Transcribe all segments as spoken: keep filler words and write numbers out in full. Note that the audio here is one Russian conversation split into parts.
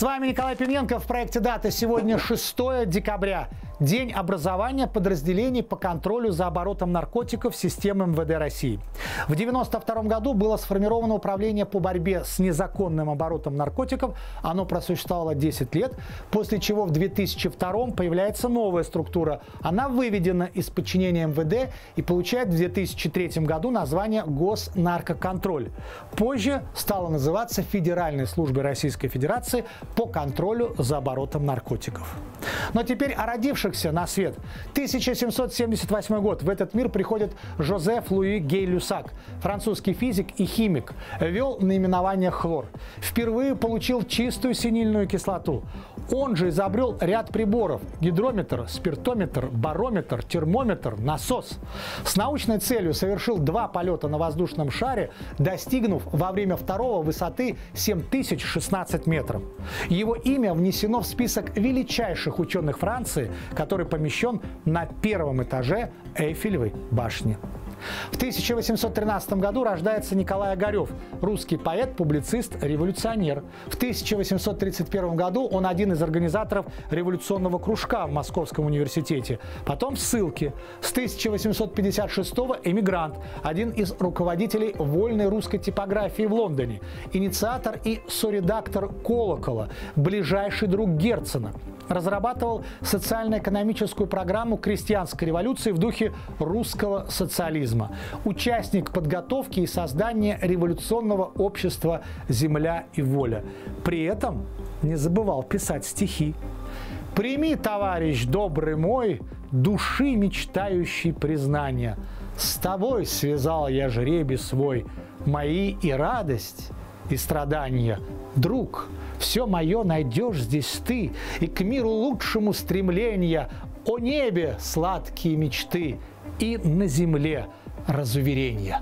С вами Николай Пименко в проекте «Дата». Сегодня шестое декабря. День образования подразделений по контролю за оборотом наркотиков системы эм вэ дэ России. В девяносто втором году было сформировано управление по борьбе с незаконным оборотом наркотиков. Оно просуществовало десять лет, после чего в две тысячи втором появляется новая структура. Она выведена из подчинения эм вэ дэ и получает в две тысячи третьем году название Госнаркоконтроль. Позже стала называться Федеральной службой Российской Федерации по контролю за оборотом наркотиков. Но теперь о родившихся на свет. тысяча семьсот семьдесят восьмой год. В этот мир приходит Жозеф Луи Гей-Люсак, французский физик и химик. Ввел наименование хлор. Впервые получил чистую синильную кислоту. Он же изобрел ряд приборов: гидрометр, спиртометр, барометр, термометр, насос. С научной целью совершил два полета на воздушном шаре, достигнув во время второго высоты семь тысяч шестнадцать метров. Его имя внесено в список величайших ученых Франции, который помещен на первом этаже Эйфелевой башни. В тысяча восемьсот тринадцатом году рождается Николай Огарев, русский поэт, публицист, революционер. В тысяча восемьсот тридцать первом году он один из организаторов революционного кружка в Московском университете, потом в ссылке. С тысяча восемьсот пятьдесят шестого эмигрант, один из руководителей вольной русской типографии в Лондоне, инициатор и соредактор «Колокола», ближайший друг Герцена. Разрабатывал социально-экономическую программу крестьянской революции в духе русского социализма. Участник подготовки и создания революционного общества «Земля и воля». При этом не забывал писать стихи. «Прими, товарищ добрый мой, души мечтающий признания. С тобой связал я жребий свой, мои и радость, и страдания. Друг, все мое найдешь здесь ты, и к миру лучшему стремления, о небе сладкие мечты и на земле разуверения».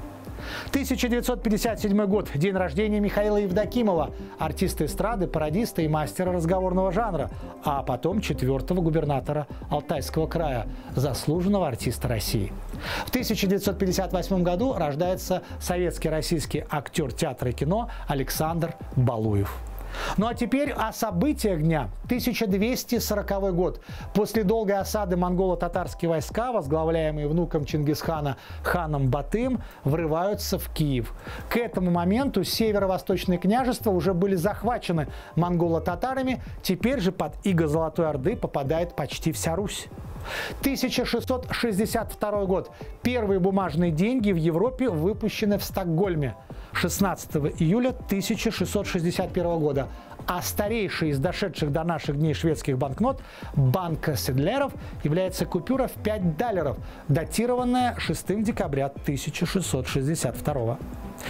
тысяча девятьсот пятьдесят седьмой год. День рождения Михаила Евдокимова, артиста эстрады, пародиста и мастера разговорного жанра, а потом четвертого губернатора Алтайского края, заслуженного артиста России. В тысяча девятьсот пятьдесят восьмом году рождается советский российский актер театра и кино Александр Балуев. Ну а теперь о событиях дня. тысяча двести сороковой год. После долгой осады монголо-татарские войска, возглавляемые внуком Чингисхана ханом Батыем, врываются в Киев. К этому моменту северо-восточные княжества уже были захвачены монголо-татарами, теперь же под иго Золотой Орды попадает почти вся Русь. тысяча шестьсот шестьдесят второй год. Первые бумажные деньги в Европе выпущены в Стокгольме шестнадцатого июля тысяча шестьсот шестьдесят первого года. А старейший из дошедших до наших дней шведских банкнот Банка Седлеров является купюра в пять даллеров, датированная шестого декабря тысяча шестьсот шестьдесят второго.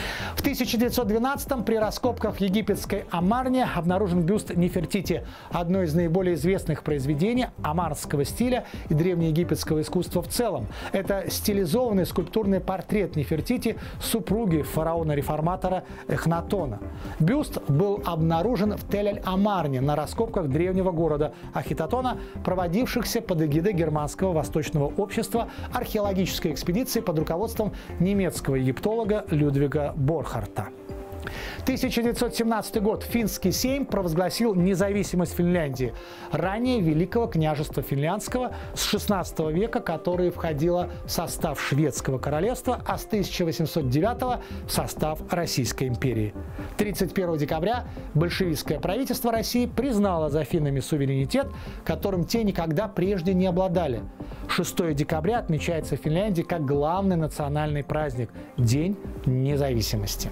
В тысяча девятьсот двенадцатом при раскопках в египетской Амарне обнаружен бюст Нефертити, одно из наиболее известных произведений амарского стиля и древнеегипетского искусства в целом. Это стилизованный скульптурный портрет Нефертити, супруги фараона-реформатора Эхнатона. Бюст был обнаружен в Тель-Амарне на раскопках древнего города Ахитотона, проводившихся под эгидой Германского восточного общества археологической экспедиции под руководством немецкого египтолога Людвига Борхарта. тысяча девятьсот семнадцатый год. Финский сейм провозгласил независимость Финляндии, ранее Великого княжества Финляндского, с шестнадцатого века, которое входило в состав Шведского королевства, а с тысяча восемьсот девятого в состав Российской империи. тридцать первого декабря большевистское правительство России признало за финнами суверенитет, которым те никогда прежде не обладали. шестого декабря отмечается в Финляндии как главный национальный праздник – День независимости.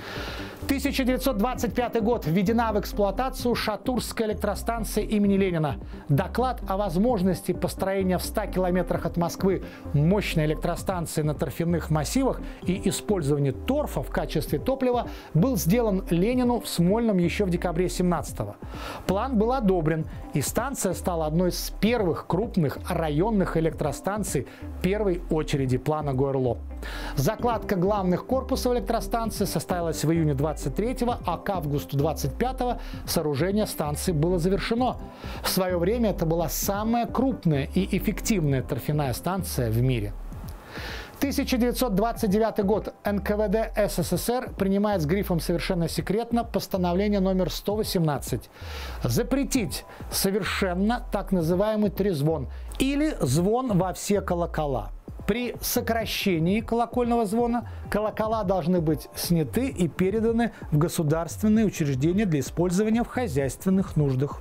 тысяча девятьсот двадцать пятый год. Введена в эксплуатацию Шатурская электростанция имени Ленина. Доклад о возможности построения в ста километрах от Москвы мощной электростанции на торфяных массивах и использования торфа в качестве топлива был сделан Ленину в Смольном еще в декабре семнадцатого. План был одобрен, и станция стала одной из первых крупных районных электростанций первой очереди плана Гойерло. Закладка главных корпусов электростанции состоялась в июне двадцать третьего, а к августу двадцать пятого сооружение станции было завершено. В свое время это была самая крупная и эффективная торфяная станция в мире. тысяча девятьсот двадцать девятый год. эн ка вэ дэ эс эс эс эр принимает с грифом «Совершенно секретно» постановление номер сто восемнадцать. Запретить совершенно так называемый трезвон или звон во все колокола. При сокращении колокольного звона колокола должны быть сняты и переданы в государственные учреждения для использования в хозяйственных нуждах.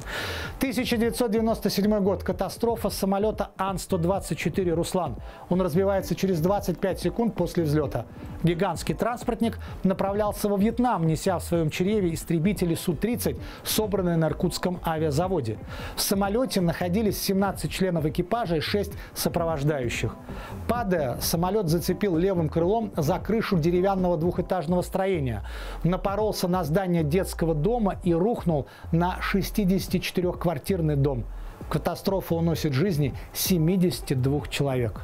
тысяча девятьсот девяносто седьмой год. Катастрофа самолета Ан сто двадцать четыре «Руслан». Он разбивается через двадцать пять секунд после взлета. Гигантский транспортник направлялся во Вьетнам, неся в своем чреве истребители Су тридцать, собранные на Иркутском авиазаводе. В самолете находились семнадцать членов экипажа и шесть сопровождающих. Падая, самолет зацепил левым крылом за крышу деревянного двухэтажного строения, напоролся на здание детского дома и рухнул на шестидесятичетырёхквартирный дом. Катастрофа уносит жизни семидесяти двух человек.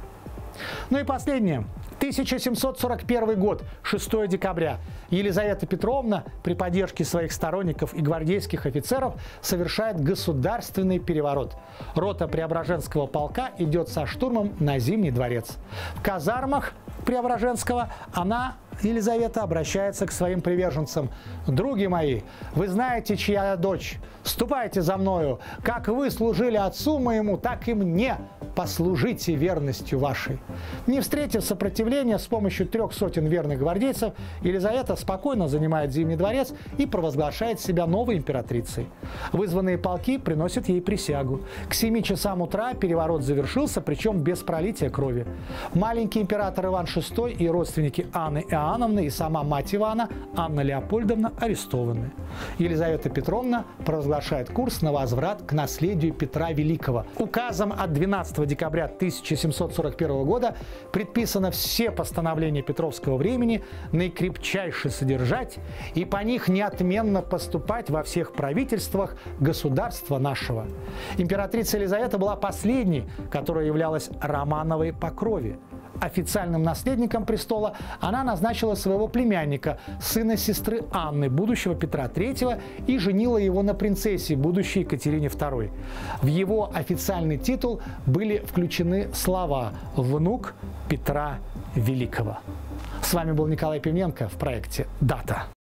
Ну и последнее. тысяча семьсот сорок первый год, шестое декабря. Елизавета Петровна при поддержке своих сторонников и гвардейских офицеров совершает государственный переворот. Рота Преображенского полка идет со штурмом на Зимний дворец. В казармах Преображенского она, Елизавета, обращается к своим приверженцам. «Други мои, вы знаете, чья я дочь. Ступайте за мною. Как вы служили отцу моему, так и мне послужите верностью вашей». Не встретив сопротивления, с помощью трех сотен верных гвардейцев Елизавета спокойно занимает Зимний дворец и провозглашает себя новой императрицей. Вызванные полки приносят ей присягу. К семи часам утра переворот завершился, причем без пролития крови. Маленький император Иван шестой и родственники Анны Иоанновны и сама мать Ивана, Анна Леопольдовна, арестованы. Елизавета Петровна провозглашает курс на возврат к наследию Петра Великого. Указом от двенадцатого декабря тысяча семьсот сорок первого года предписано все постановления Петровского времени наикрепчайше содержать и по них неотменно поступать во всех правительствах государства нашего. Императрица Елизавета была последней, которая являлась Романовой по крови. Официальным наследником престола она назначила своего племянника, сына сестры Анны, будущего Петра третьего, и женила его на принцессе, будущей Екатерине второй. В его официальный титул были включены слова «внук Петра Великого». С вами был Николай Пивненко в проекте «Дата».